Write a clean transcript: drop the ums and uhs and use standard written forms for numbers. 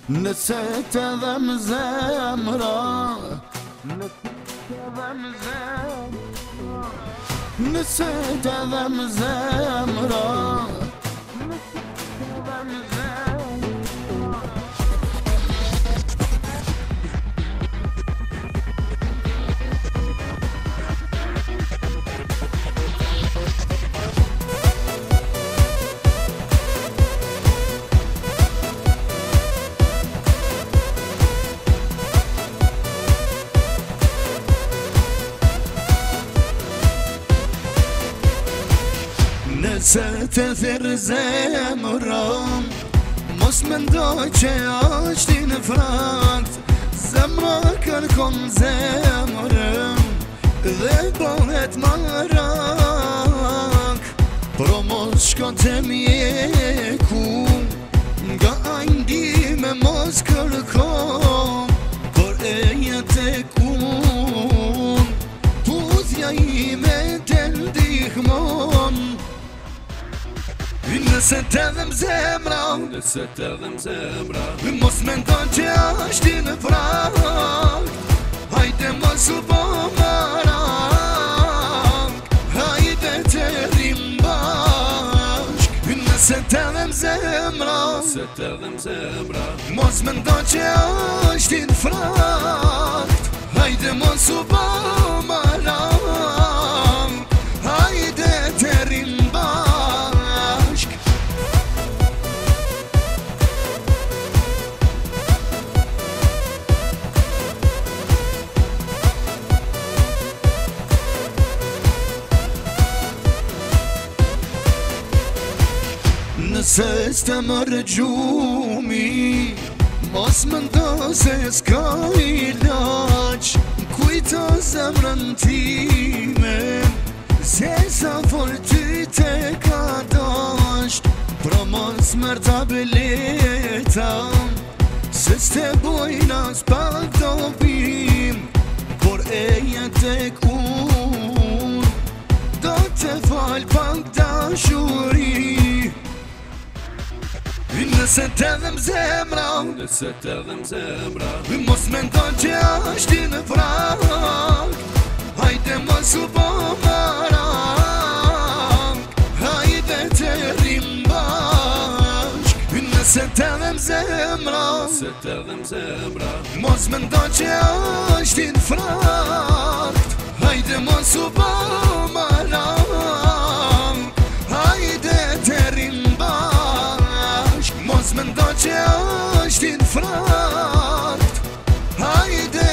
Nëse të dhem zemra, nëse të dhem zemra, nëse të thirë zemra, mos mendoj që është i në frakt. Zemra kërkon zemrën dhe bëhet marak. Pro mos shko të mjeku, nga ajndi me mos kërkon, por e jetë e kun, puthja i me të ndihmon. Nëse të dhem zemra, Nëse të dhem zemra, mos mendon që është i në frakt. Hajde mos u bo marak, hajde të rrim bashk. Nëse të dhem zemra, Nëse të dhem zemra, mos mendon që është i në frakt. Hajde mos u bo marak, hajde të rrim bashk. Nëse s'te mërë gjumi, mos më ndo se s'ka ilaq. Kujto zemrën time, se sa for ty te ka dasht. Pro mos mërë ta bileta, se s'te bojna s'pak dobim, por e jetë e kun, do të fal pak dashuri. Nëse të dhem zemra, Nëse të dhem zemra, mos mendon që është i në frakt. Hajde mos u bo marak, hajde të rrim bashk. Nëse të dhem zemra, Nëse të dhem zemra, mos mendon që është i në frakt. Hajde mos u bo marak, hajde të rrim bashk. Mos mendon që është i në frakt, hajde